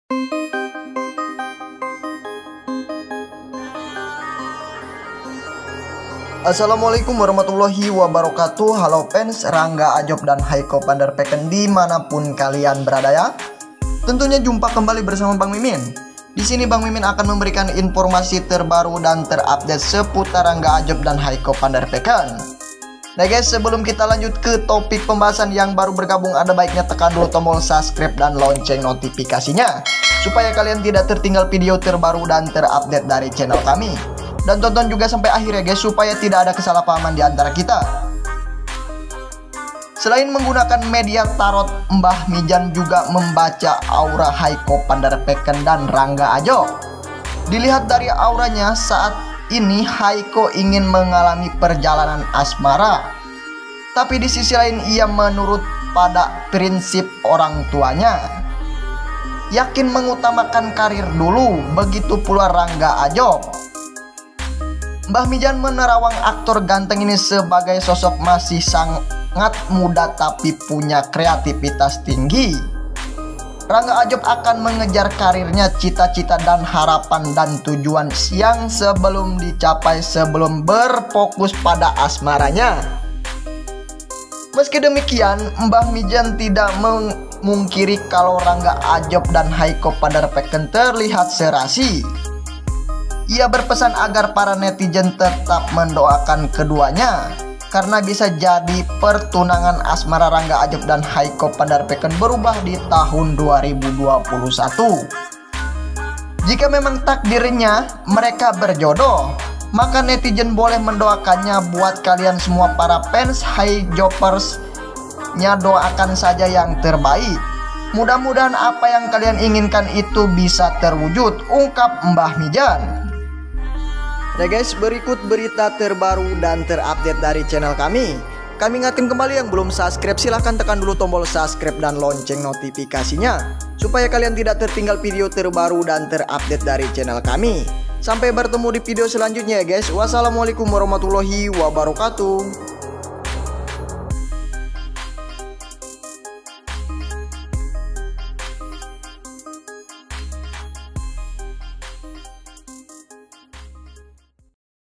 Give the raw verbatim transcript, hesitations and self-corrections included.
Assalamualaikum warahmatullahi wabarakatuh. Halo fans Rangga Ajob dan Haiko Pandarpeken dimanapun kalian berada ya. Tentunya jumpa kembali bersama Bang Mimin. Di sini Bang Mimin akan memberikan informasi terbaru dan terupdate seputar Rangga Ajob dan Haiko Pandarpeken. Nah guys, sebelum kita lanjut ke topik pembahasan yang baru bergabung, ada baiknya tekan dulu tombol subscribe dan lonceng notifikasinya supaya kalian tidak tertinggal video terbaru dan terupdate dari channel kami. Dan tonton juga sampai akhir ya guys, supaya tidak ada kesalahpahaman di antara kita. Selain menggunakan media tarot, Mbah Mijan juga membaca aura Haiko Pandarpeken dan Rangga Ajob. Dilihat dari auranya, saat ini Haiko ingin mengalami perjalanan asmara. Tapi di sisi lain ia menurut pada prinsip orang tuanya, yakin mengutamakan karir dulu, begitu pula Rangga Ajob. Mbah Mijan menerawang aktor ganteng ini sebagai sosok masih sangat muda tapi punya kreativitas tinggi. Rangga Ajob akan mengejar karirnya, cita-cita dan harapan dan tujuan yang sebelum dicapai sebelum berfokus pada asmaranya. Meski demikian, Mbah Mijan tidak memungkiri kalau Rangga Ajob dan Haiko Pandarpeken terlihat serasi. Ia berpesan agar para netizen tetap mendoakan keduanya, karena bisa jadi pertunangan asmara Rangga Ajob dan Haiko Pandarpeken berubah di tahun dua ribu dua puluh satu. Jika memang takdirnya mereka berjodoh, maka netizen boleh mendoakannya. Buat kalian semua para fans Haijobers, nya doakan saja yang terbaik. Mudah-mudahan apa yang kalian inginkan itu bisa terwujud, ungkap Mbah Mijan. Nah guys, berikut berita terbaru dan terupdate dari channel kami. Kami ingatkan kembali yang belum subscribe, silahkan tekan dulu tombol subscribe dan lonceng notifikasinya supaya kalian tidak tertinggal video terbaru dan terupdate dari channel kami. Sampai bertemu di video selanjutnya ya guys. Wassalamualaikum warahmatullahi wabarakatuh.